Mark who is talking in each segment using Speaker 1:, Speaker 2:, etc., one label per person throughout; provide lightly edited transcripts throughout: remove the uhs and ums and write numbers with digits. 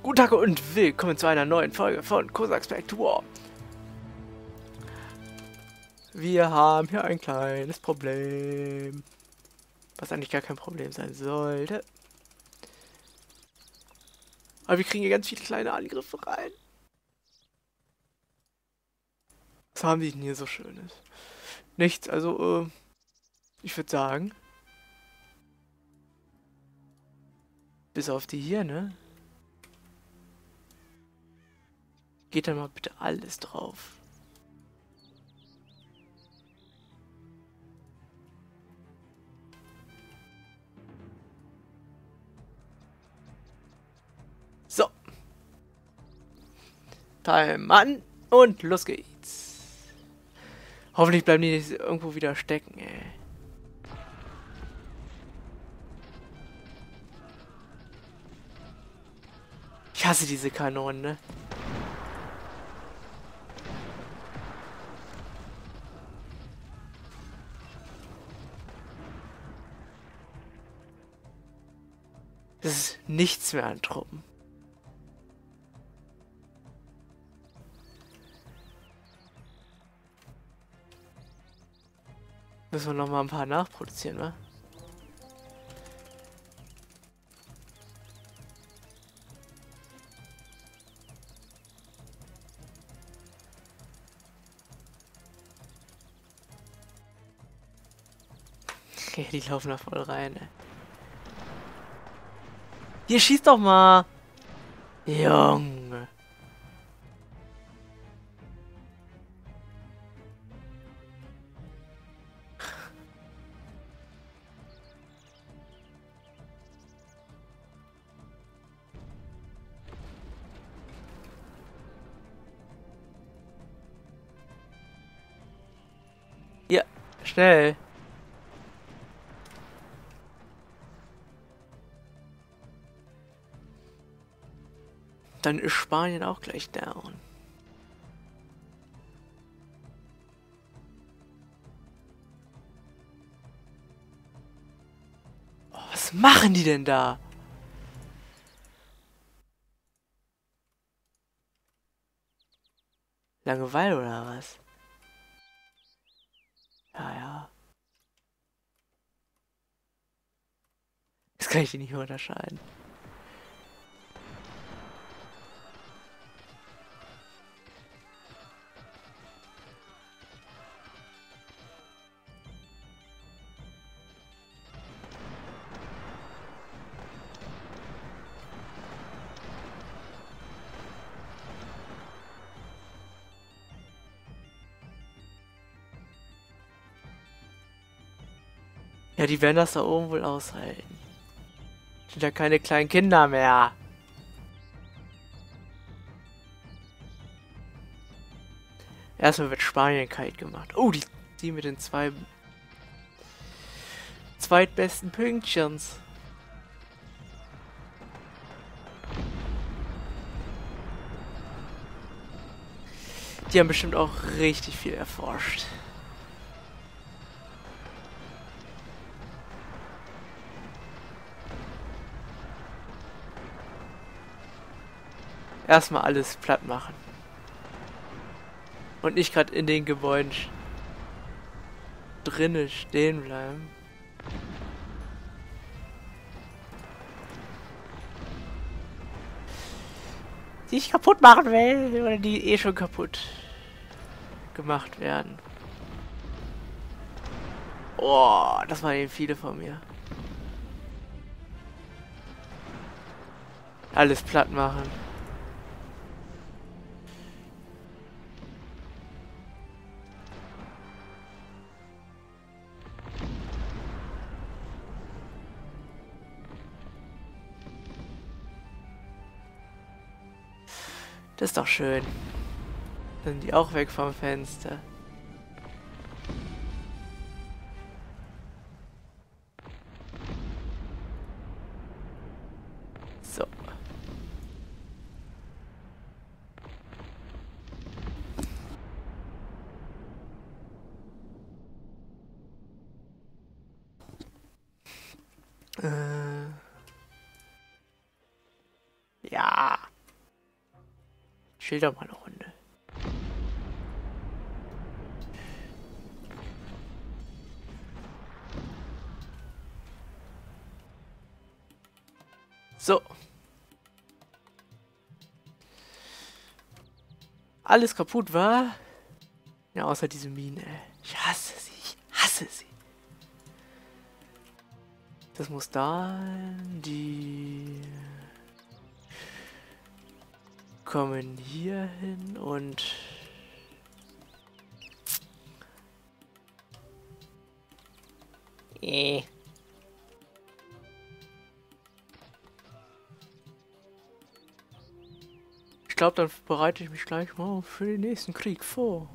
Speaker 1: Guten Tag und willkommen zu einer neuen Folge von Cossacks Back to War. Wir haben hier ein kleines Problem, was eigentlich gar kein Problem sein sollte. Aber wir kriegen hier ganz viele kleine Angriffe rein. Was haben die denn hier so Schönes? Nichts, also, ich würde sagen, bis auf die hier, ne? Geht da mal bitte alles drauf. So. Time an und los geht's. Hoffentlich bleiben die nicht irgendwo wieder stecken, ey. Ich hasse diese Kanonen, ne? Das ist nichts mehr an Truppen. Müssen wir noch mal ein paar nachproduzieren, wa? Okay, die laufen da voll rein, ey. Hier, schieß doch mal! Junge. Ja, schnell. Dann ist Spanien auch gleich down. Oh, was machen die denn da? Langeweile oder was? Ja, ja. Das kann ich nicht mehr unterscheiden. Ja, die werden das da oben wohl aushalten. Sind ja keine kleinen Kinder mehr. Erstmal wird Spanien kalt gemacht. Oh, die mit den zweitbesten Pünktchens. Die haben bestimmt auch richtig viel erforscht. Erstmal alles platt machen. Und nicht gerade in den Gebäuden drinne stehen bleiben. Die ich kaputt machen will. Oder die eh schon kaputt gemacht werden. Oh, das waren eben viele von mir. Alles platt machen. Das ist doch schön. Dann sind die auch weg vom Fenster. So. Ja. Chill doch mal eine Runde. So. Alles kaputt war. Ja, außer diese Mine. Ich hasse sie. Ich hasse sie. Das muss dann. Die kommen hier hin und ich glaube, dann bereite ich mich gleich mal für den nächsten Krieg vor.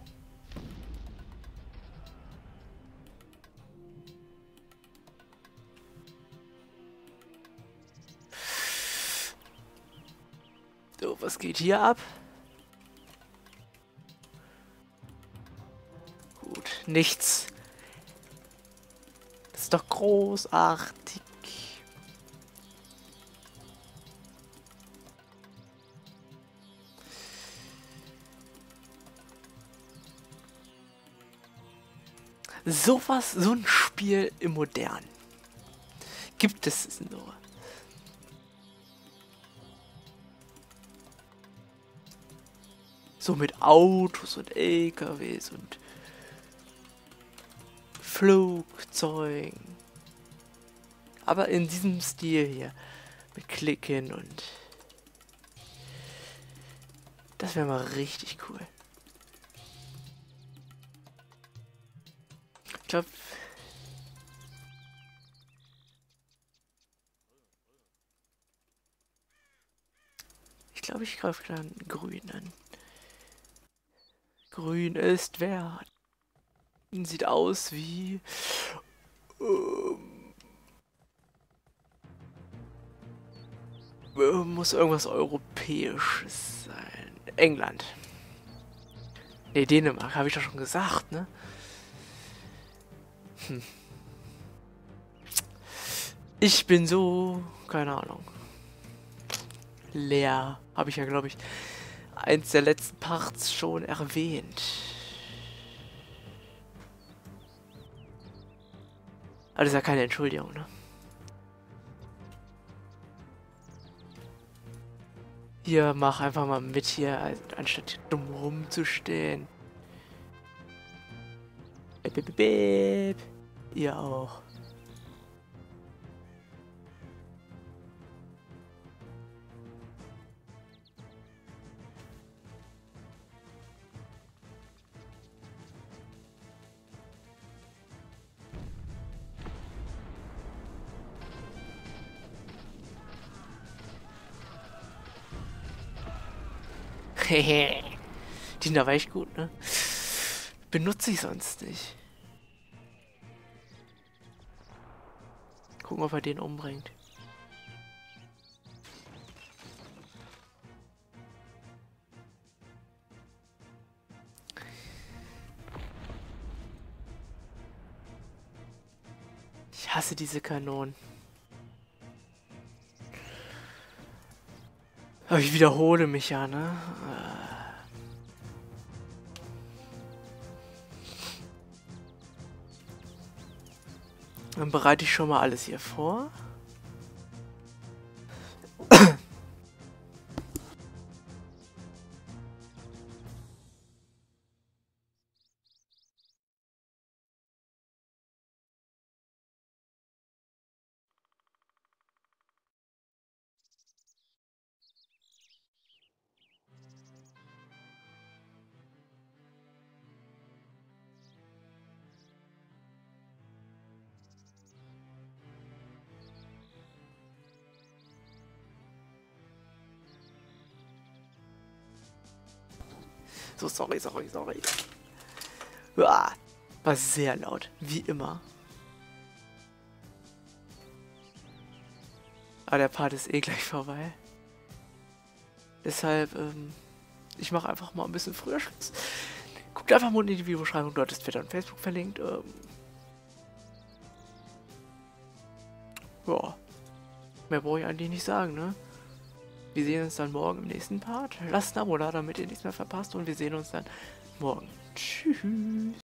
Speaker 1: So, was geht hier ab? Gut, nichts. Das ist doch großartig. Sowas, so ein Spiel im Modernen. Gibt es nur. So mit Autos und LKWs und Flugzeugen. Aber in diesem Stil hier. Mit Klicken und... Das wäre mal richtig cool. Ich glaube, ich greife dann Grün an. Grün ist wert. Sieht aus wie... muss irgendwas Europäisches sein. England. Ne, Dänemark, habe ich doch schon gesagt, ne? Ich bin so... Keine Ahnung. Leer. Habe ich ja, glaube ich, eins der letzten Parts schon erwähnt. Aber das ist ja keine Entschuldigung, ne? Hier, mach einfach mal mit hier, anstatt hier dumm rumzustehen. Bip, bip, bip. Ihr auch. Hehe. Die sind aber echt gut, ne? Benutze ich sonst nicht. Gucken, ob er den umbringt. Ich hasse diese Kanonen. Aber ich wiederhole mich ja, ne? Dann bereite ich schon mal alles hier vor. So, sorry. Uah, war sehr laut, wie immer. Aber der Part ist eh gleich vorbei. Deshalb, ich mache einfach mal ein bisschen früher Schluss. Guckt einfach mal in die Videobeschreibung, dort ist Twitter und Facebook verlinkt. Ja, mehr brauche ich eigentlich nicht sagen, ne? Wir sehen uns dann morgen im nächsten Part. Lasst ein Abo da, damit ihr nichts mehr verpasst. Und wir sehen uns dann morgen. Tschüss.